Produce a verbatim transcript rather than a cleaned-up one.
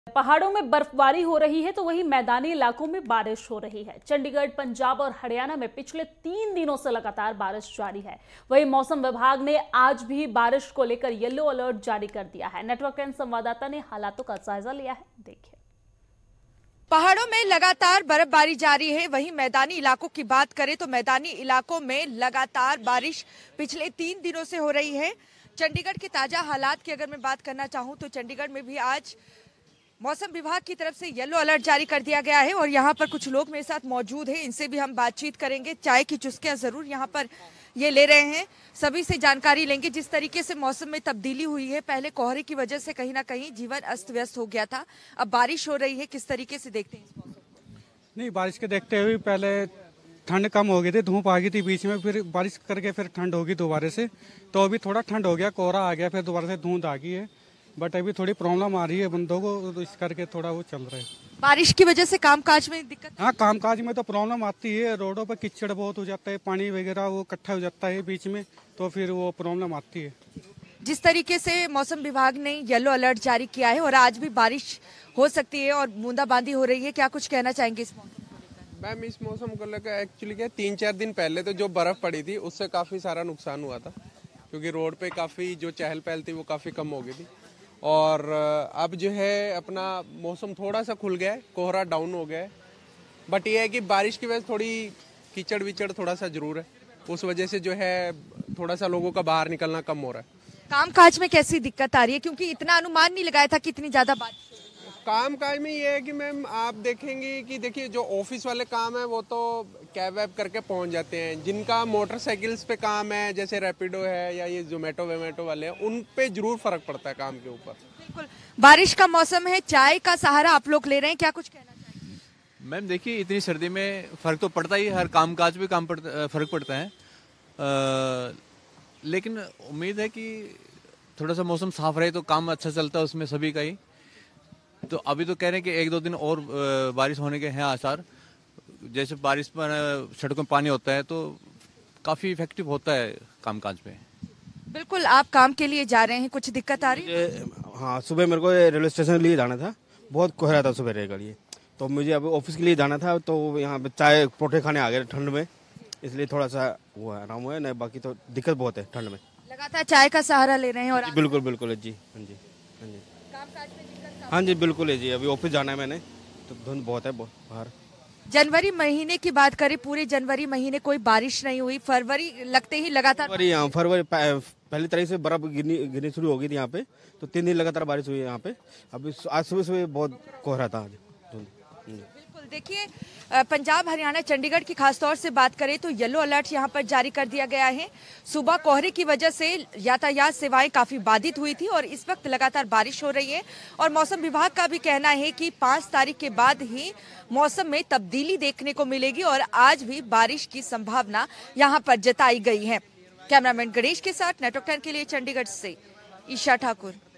पहाड़ों में बर्फबारी हो रही है तो वहीं मैदानी इलाकों में बारिश हो रही है। चंडीगढ़, पंजाब और हरियाणा में पिछले तीन दिनों से लगातार बारिश जारी है। वहीं मौसम विभाग ने आज भी बारिश को लेकर येलो अलर्ट जारी कर दिया है। नेटवर्क टेन संवाददाता ने हालातों का जायजा लिया है, देखिए। पहाड़ों में लगातार बर्फबारी जारी है। वहीं मैदानी इलाकों की बात करें तो मैदानी इलाकों में लगातार बारिश पिछले तीन दिनों से हो रही है। चंडीगढ़ के ताजा हालात की अगर मैं बात करना चाहूं तो चंडीगढ़ में भी आज मौसम विभाग की तरफ से येलो अलर्ट जारी कर दिया गया है और यहाँ पर कुछ लोग मेरे साथ मौजूद हैं, इनसे भी हम बातचीत करेंगे। चाय की चुस्कियां जरूर यहाँ पर ये ले रहे हैं, सभी से जानकारी लेंगे। जिस तरीके से मौसम में तब्दीली हुई है, पहले कोहरे की वजह से कहीं ना कहीं जीवन अस्त व्यस्त हो गया था, अब बारिश हो रही है, किस तरीके से देखते हैं इस मौसम? नहीं, बारिश के देखते हुए पहले ठंड कम हो गई थी, धूप आ गई थी बीच में, फिर बारिश करके फिर ठंड होगी दोबारा से, तो अभी थोड़ा ठंड हो गया, कोहरा आ गया, फिर दोबारा से धुंध आ गई है। बट अभी थोड़ी प्रॉब्लम आ रही है बंदों को, तो इस करके थोड़ा वो चल रहा है। बारिश की वजह से कामकाज में दिक्कत? हाँ, कामकाज में तो प्रॉब्लम आती है, रोडों पर कीचड़ बहुत हो जाता है, पानी वगैरह वो इकट्ठा हो जाता है बीच में, तो फिर वो प्रॉब्लम आती है। जिस तरीके से मौसम विभाग ने येलो अलर्ट जारी किया है और आज भी बारिश हो सकती है और बूंदाबांदी हो रही है, क्या कुछ कहना चाहेंगे इस मौसम? मैम, इस मौसम को लेकर एक्चुअली क्या तीन चार दिन पहले तो जो बर्फ पड़ी थी उससे काफी सारा नुकसान हुआ था, क्योंकि रोड पे काफी जो चहल पहल थी वो काफी कम हो गई थी। और अब जो है अपना मौसम थोड़ा सा खुल गया है, कोहरा डाउन हो गया है, बट ये है कि बारिश की वजह से थोड़ी कीचड़ विचड़ थोड़ा सा जरूर है, उस वजह से जो है थोड़ा सा लोगों का बाहर निकलना कम हो रहा है। कामकाज में कैसी दिक्कत आ रही है, क्योंकि इतना अनुमान नहीं लगाया था कि इतनी ज्यादा बारिश? काम काज में ये है कि मैम आप देखेंगे कि देखिए जो ऑफिस वाले काम है वो तो कैब वैब करके पहुंच जाते हैं, जिनका मोटरसाइकिल्स पे काम है जैसे रैपिडो है या ये जोमेटो वेमेटो वाले हैं, उन पे जरूर फर्क पड़ता है काम के ऊपर। बिल्कुल, बारिश का मौसम है, चाय का सहारा आप लोग ले रहे हैं, क्या कुछ कहना चाहिए? मैम देखिए, इतनी सर्दी में फर्क तो पड़ता ही, हर काम काज में काम पड़ता, फर्क पड़ता है, आ, लेकिन उम्मीद है कि थोड़ा सा मौसम साफ रहे तो काम अच्छा चलता है उसमें सभी का ही। तो अभी तो कह रहे हैं कि एक दो दिन और बारिश होने के हैं आसार। जैसे बारिश पर सड़कों में पानी होता है तो काफी इफेक्टिव होता है कामकाज में। बिल्कुल, आप काम के लिए जा रहे हैं, कुछ दिक्कत आ रही है? हाँ, सुबह मेरे को रेलवे स्टेशन के लिए जाना था, बहुत कोहरा था सुबह के लिए, तो मुझे अब ऑफिस के लिए जाना था, तो यहाँ पे चाय परोठे खाने आ गए ठंड में, इसलिए थोड़ा सा वो है आराम हुआ है, नहीं बाकी तो दिक्कत बहुत है ठंड में। लगातार चाय का सहारा ले रहे हैं और बिल्कुल बिल्कुल जी, हाँ जी हाँ जी हाँ जी बिल्कुल है जी। अभी ऑफिस जाना है मैंने, तो धुंध बहुत है बाहर। जनवरी महीने की बात करें, पूरे जनवरी महीने कोई बारिश नहीं हुई, फरवरी लगते ही लगातार फरवरी हाँ फरवरी पहली तारीख से बर्फ गिरनी गिरनी शुरू हो गई थी यहाँ पे, तो तीन दिन लगातार बारिश हुई है यहाँ पे। अभी आज सुबह सुबह बहुत कोहरा था आज। बिल्कुल, देखिए पंजाब, हरियाणा, चंडीगढ़ की खासतौर से बात करें तो येलो अलर्ट यहाँ पर जारी कर दिया गया है। सुबह कोहरे की वजह से यातायात सेवाएं काफी बाधित हुई थी और इस वक्त लगातार बारिश हो रही है और मौसम विभाग का भी कहना है कि पाँच तारीख के बाद ही मौसम में तब्दीली देखने को मिलेगी और आज भी बारिश की संभावना यहाँ पर जताई गई है। कैमरामैन गणेश के साथ नेटवर्क टेन के लिए चंडीगढ़ से ईशा ठाकुर।